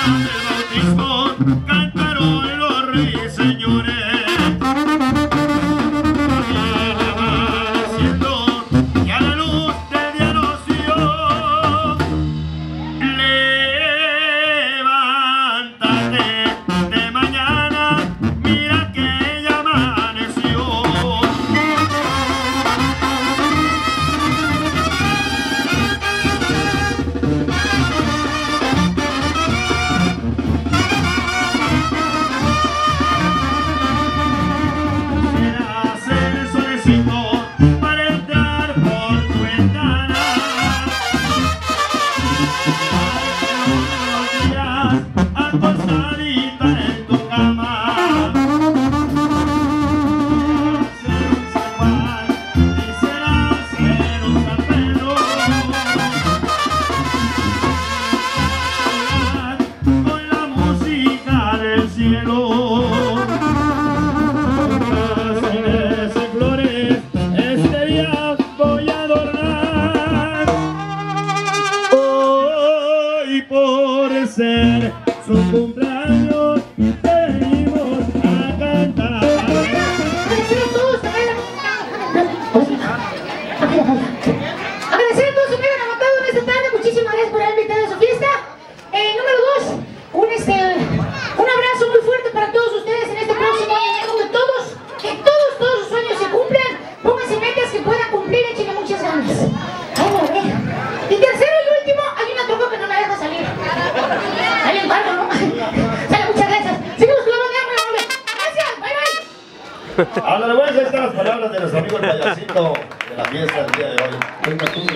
Ándale, pues, ahí están las palabras de nuestro amigo el payasito de la fiesta del día de hoy. Venga tú,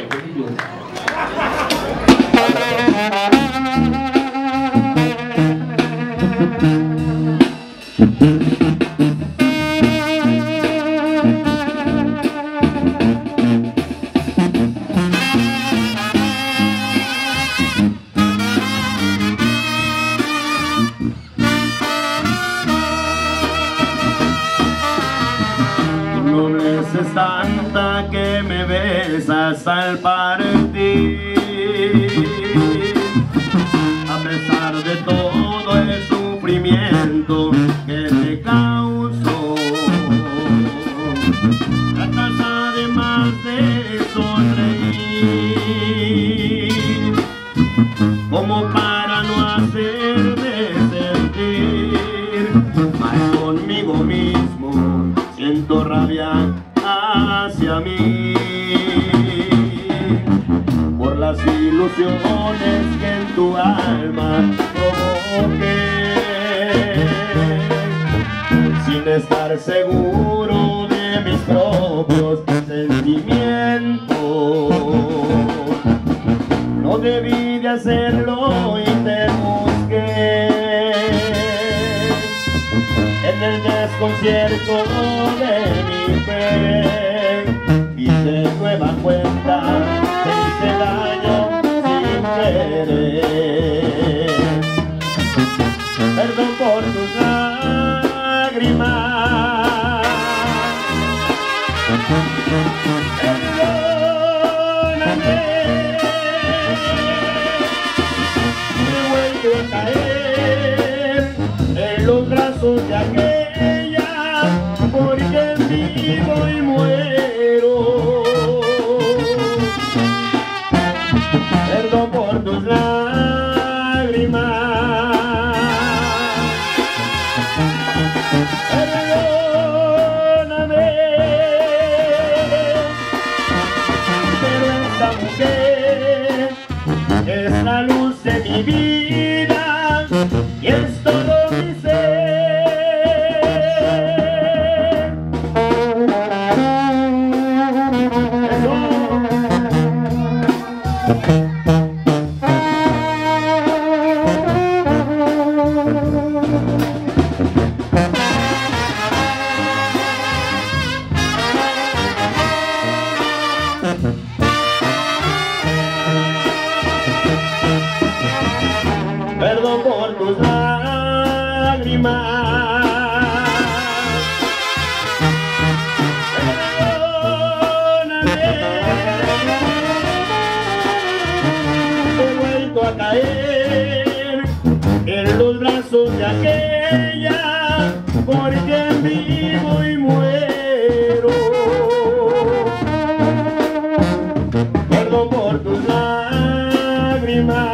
Es tanta que me besas al partir, a pesar de todo el sufrimiento que te causó. Tratas además de sonreír, como para no hacerme sentir mal conmigo mismo. Siento rabia hacia mí por las ilusiones que en tu alma provoqué, sin estar seguro de mis propios sentimientos. No debí de hacerlo y te busqué en el desconcierto de mi fe. Hice nueva cuenta, te hice daño sin querer. Perdón por tus lágrimas, perdóname. Me he vuelto a caer en los brazos de aquella, porque vivo y muero. Perdón por tus lágrimas, perdóname, pero esta mujer es la luz de mi vida y es todo mi ser. Perdón por tus lágrimas, perdóname. He vuelto a caer aquella por quien vivo y muero. Perdón por tus lágrimas.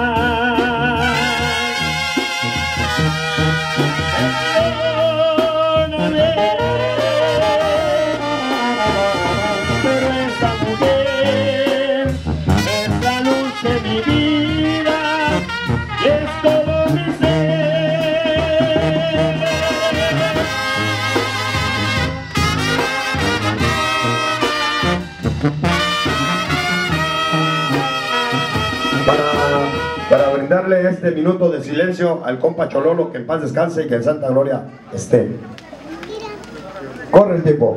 Pero esa mujer es la luz de mi vida y es todo mi ser. Para brindarle este minuto de silencio al compa Chololo, que en paz descanse y que en santa gloria esté. Corre el tiempo.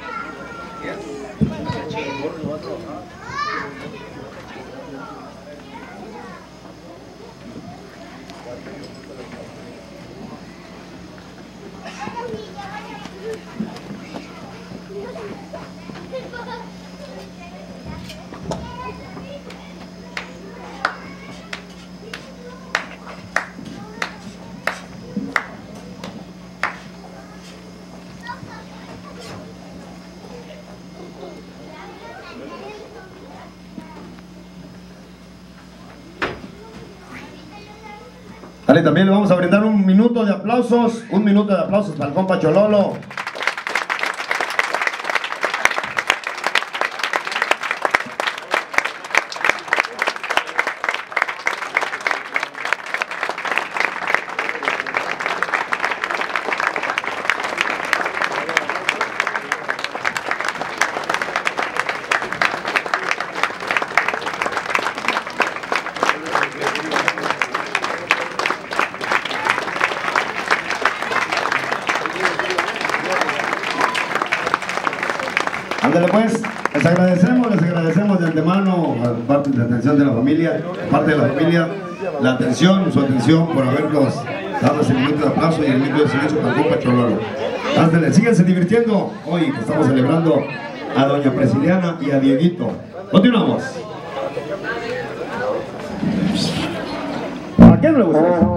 Dale, también le vamos a brindar un minuto de aplausos, para el compa Chololo. Ándale pues, les agradecemos de antemano, parte de la atención de la familia, la atención, su atención por habernos dado ese minuto de aplauso y el minuto de silencio para el compa Chololo. Ándale, síganse divirtiendo hoy que estamos celebrando a doña Presiliana y a Dieguito. Continuamos. ¿A quién no le gusta eso?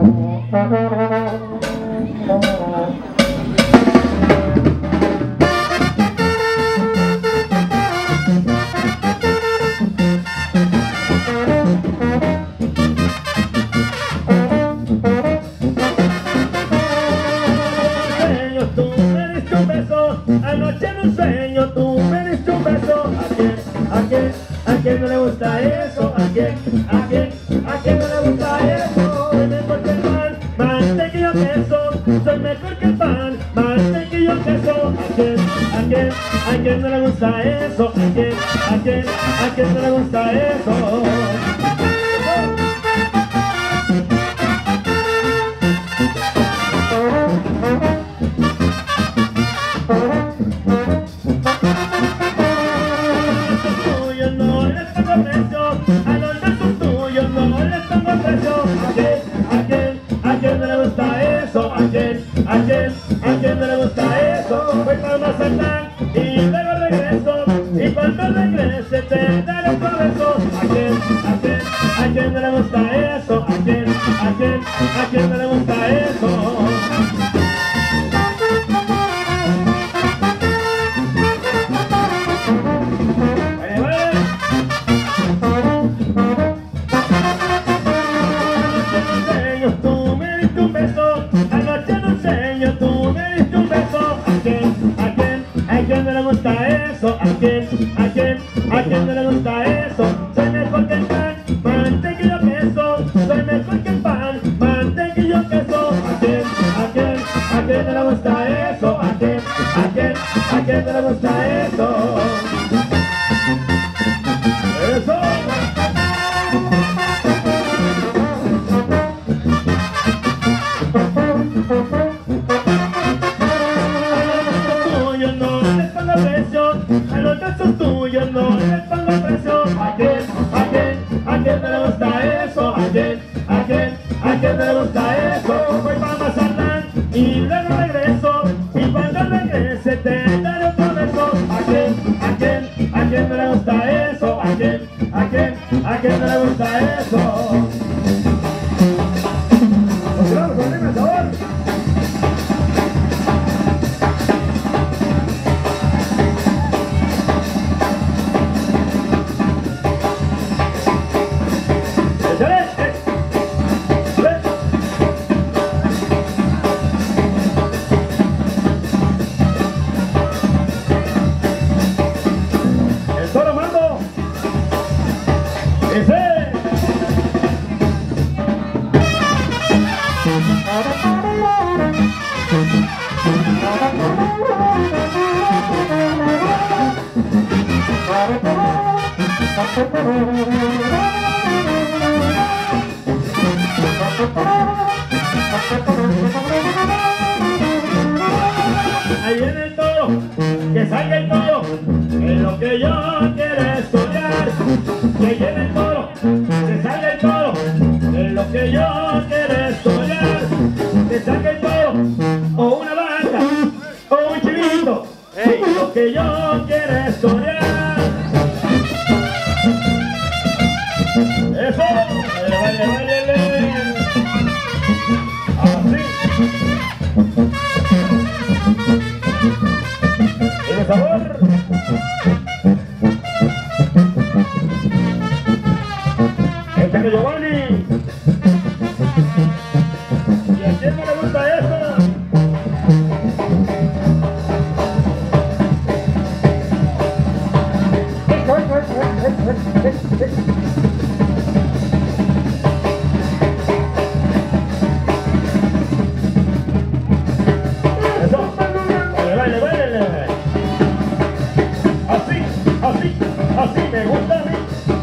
Anoche en un sueño tú me diste un beso. ¿A quién no le gusta eso? ¿A quién no le gusta eso? Soy mejor que el pan, mantequilla queso. Soy mejor que el pan, mantequilla queso. ¿A quién no le gusta eso? ¿A quién no le gusta eso? ¿A quién no le gusta eso? Voy para Mazatlán y luego regreso. Y cuando regrese te daré otro beso. ¿A quién no le gusta eso? ¿A quién no le gusta eso? ¿A quién no le gusta eso? Soy mejor que el pan, mantequilla queso. Soy mejor que el pan, mantequilla queso. ¿A quién no le gusta eso? ¿A quién no le gusta eso? ¡Eso! Yo no le pongo precio. ¿A quién no le gusta eso? ¿A quién no le gusta eso? Voy para Mazatlán y luego regreso. Y cuando regrese te daré otro beso. ¿A quién no le gusta eso? ¿A quién no le gusta eso? Continuamos con el sabor. Ahí viene el toro, que salga el toro, es lo que yo quiero estudiar. Que viene el toro, que salga el toro, es lo que yo quiero estudiar. Que salga el toro, o una vaca, o un chivito, es lo que yo quiero estudiar. Eso, vaya, así. ¡Tiene sabor! ¡Échale, Giovanni! ¿Y a quién no le gusta eso? Así me gusta a mí.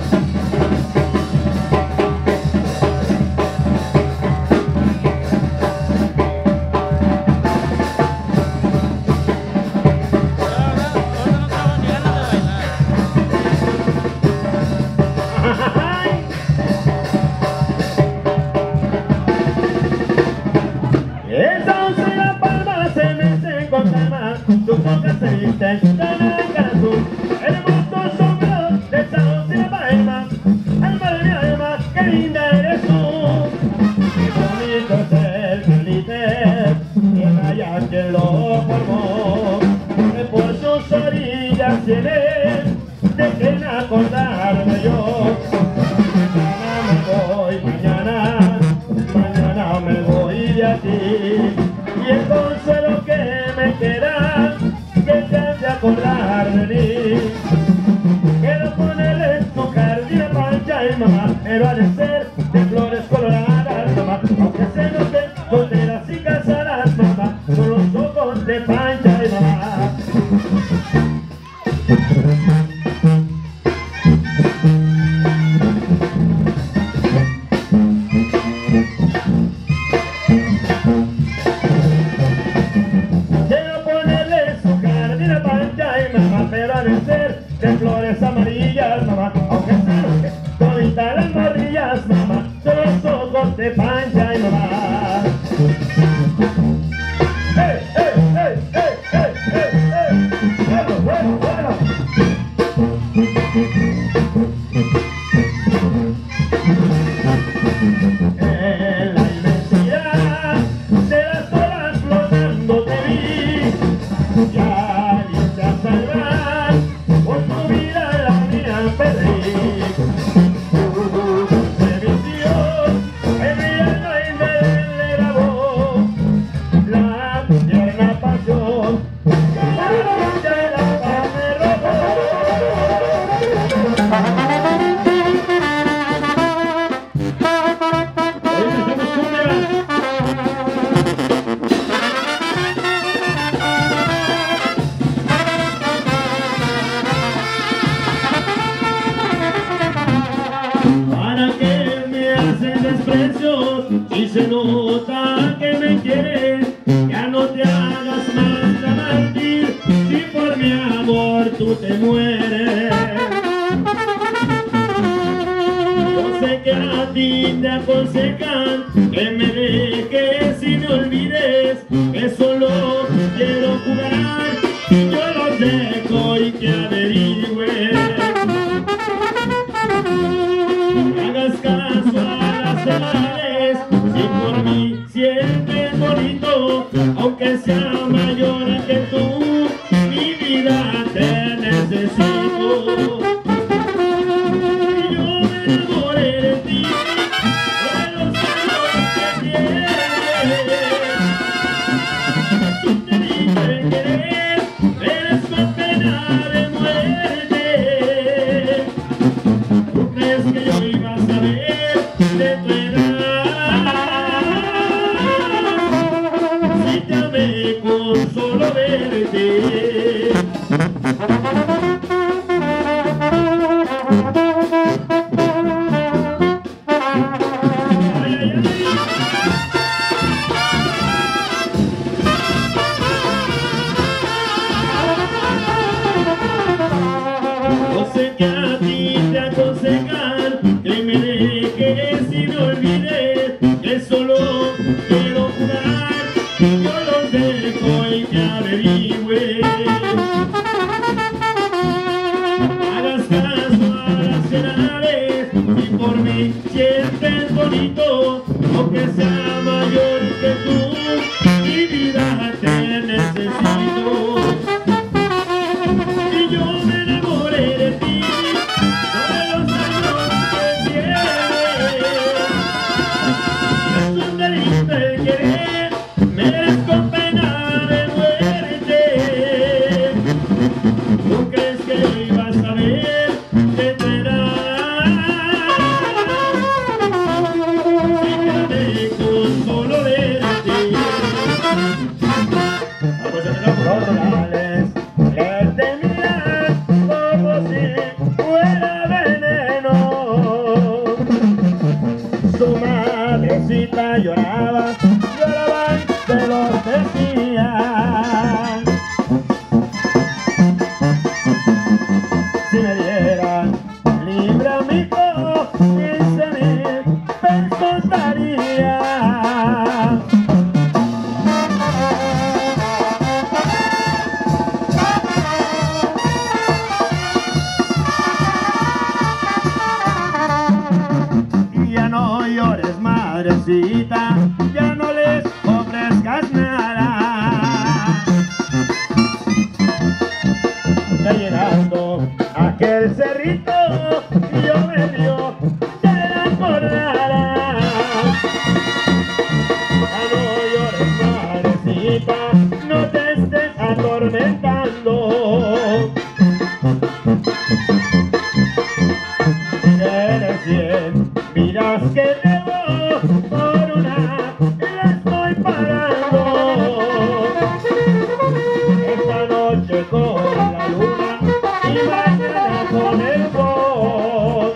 Entonces la palma se me hace con calma, tu boca se viste en cara azul, el mundo sombra de Sao de la palma, alma de mi alma, qué linda eres tú. Qué bonito es el Felipe, y allá quien lo formó, que por sus orillas tiene de quien acordarme yo. Mañana me voy de aquí, y el consuelo que me queda, que te has de acordar de mí. Quiero ponerle en tu jardín pancha y mamá, pero ha de ser de flores coloradas, mamá, aunque se noten solteras y casadas, mamá, con los ojos de pancha y mamá. Pero ha de ser de flores amarillas, mamá, aunque sean toditas las morrillas, mamá, son los ojos de pancha y mamá. ¡Hey, hey, hey, hey, hey, hey, hey! ¡Bueno, bueno! En la inmensidad de las olas flotando te vi, ya viste a salvar por tu vida la mía perdí. Se vistió en mi alma indeleble la voz, la tierna pasión que la noche la paz me robó. Si se nota que me quieres, ya no te hagas más a mártir, si por mi amor tú te mueres. Yo sé que a ti te aconsejan que me dejes y me olvides, que solo quiero jugar, y yo los dejo y que averigües. No hagas caso a las señales, si por mí siempre es bonito, aunque sea mayor que tú, mi vida te necesito. Y yo me enamoré de ti, de los celos que aunque sea mayor que tú, mi vida te necesito. Y yo me enamoré de ti, de los años que tienes. Es un delito el querer, merezco pena de muerte. ¿Tú crees que ibas a ver que te da? Lloraba, lloraba y se lo decía. Si me dieran libre amigo, 15,000 pesos daría. Y ya no llores, madrecita, ya no les ofrezcas nada. Ya llegando a aquel cerrito, yo me dio de la jornada. Ya no llores, madrecita, no te estés atormentando. Tienes 100 vidas que debo, por una la estoy pagando. Esta noche con la luna y mañana con el sol.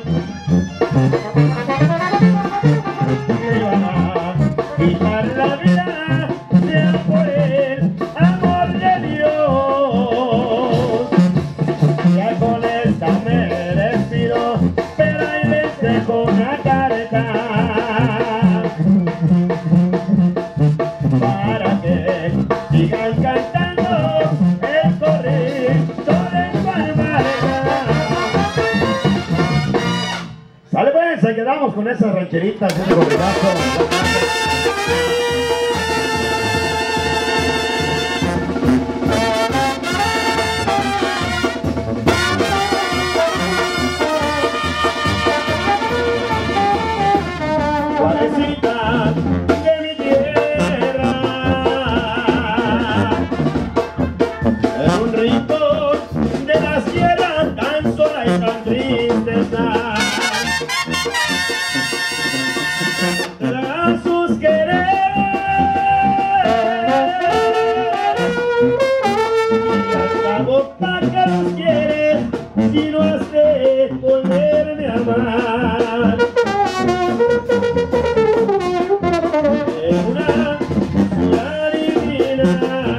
Me van a quitar la vida, sea por el amor de Dios. Ya con esta me despido, pero ahí les dejo una carta para que sigan cantando el corrido de su almarga. Sale pues, ahí quedamos con esas rancheritas, ese corridazo. Suavecita de mi tierra, en un rincón de la sierra tan sola y tan triste está. Tras sus quereres, y al cabo para que los quieres, si no has de volverme a amar. En una ciudad divina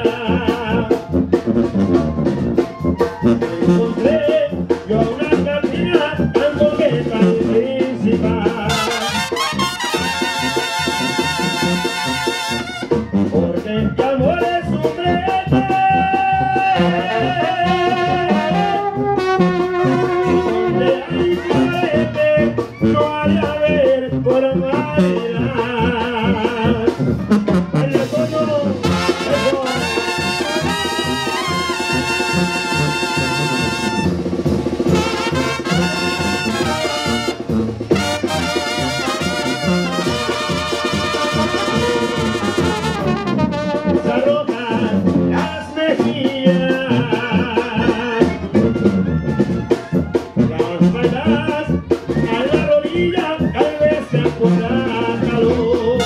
encontré yo una cantina tan coqueta y principal, porque mi amor es un brete y donde hay clarete no ha de haber formalidad. ¡Vaya coño! ¡Eso! Se arrojan las mejillas, las faldas a la rodilla, tal vez se acuerda calor.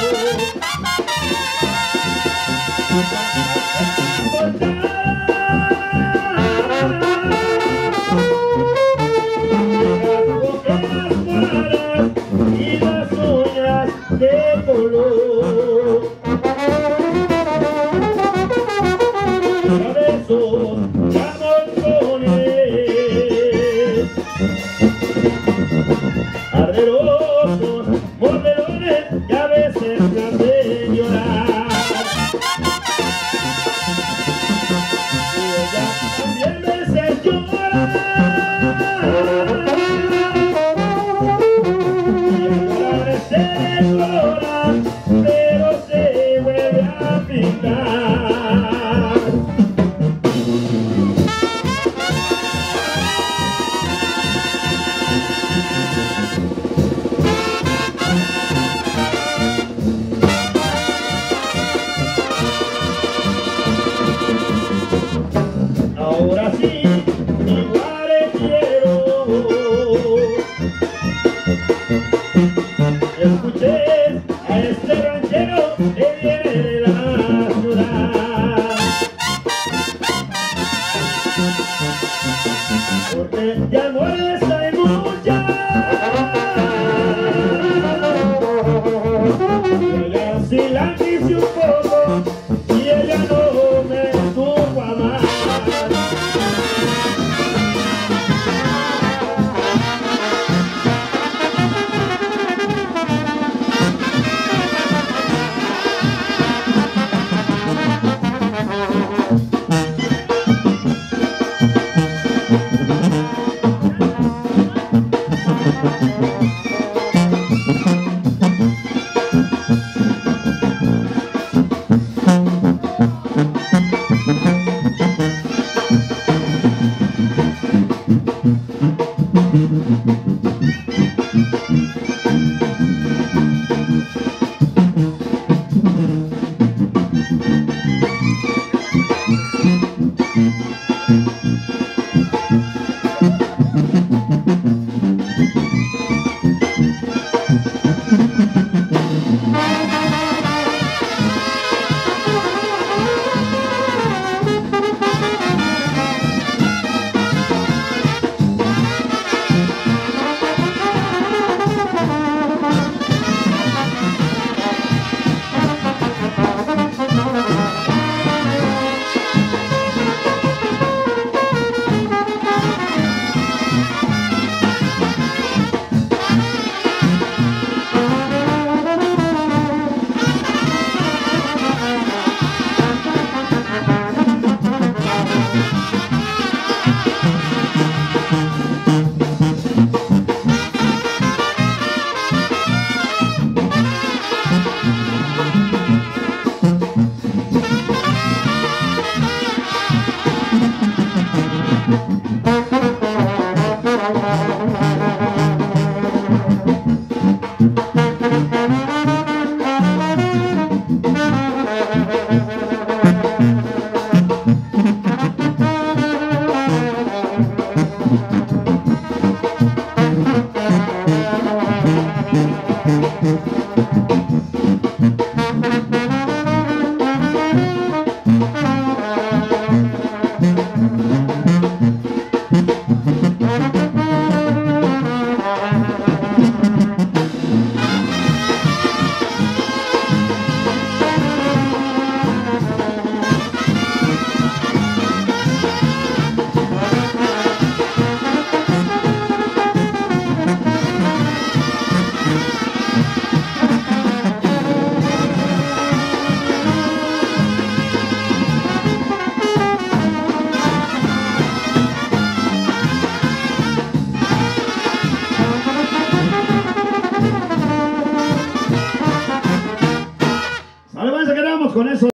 Y las uñas de color, cabezos camontones, arderosos morderones que a veces me hacen llorar. Y ella también me hace llorar. Y el corazón se explora. vez a este ranchero que viene de la ciudad. Porque de amores hay muchas, ella sí la quise un poco y ella no me supo amar. Vale, pues, quedamos con eso.